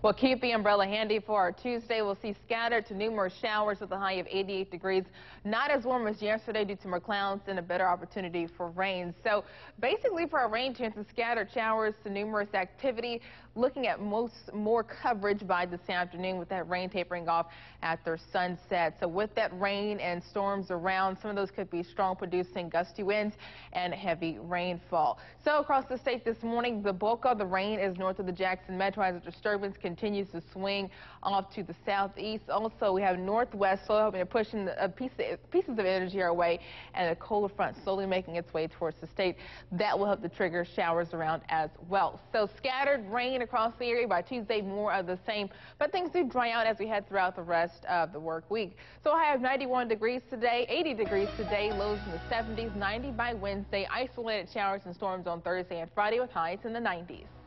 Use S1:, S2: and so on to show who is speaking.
S1: Well, keep the umbrella handy for our Tuesday. We'll see scattered to numerous showers with a high of 88 degrees. Not as warm as yesterday due to more clouds and a better opportunity for rain. So basically for our rain chances, scattered showers to numerous activity. Looking at more coverage by this afternoon with that rain tapering off after sunset. So with that rain and storms around, some of those could be strong, producing gusty winds and heavy rainfall. So across the state this morning, the bulk of the rain is north of the Jackson Metro as the disturbance continues to swing off to the southeast. Also, we have northwest flow helping to push in pieces of energy our way, and a cold front slowly making its way towards the state. That will help to trigger showers around as well. So scattered rain across the area. By Tuesday, more of the same, but things do dry out as we head throughout the rest of the work week. So I have 91 degrees today, 80 degrees today, lows in the 70s, 90 by Wednesday. Isolated showers and storms on Thursday and Friday with highs in the 90s.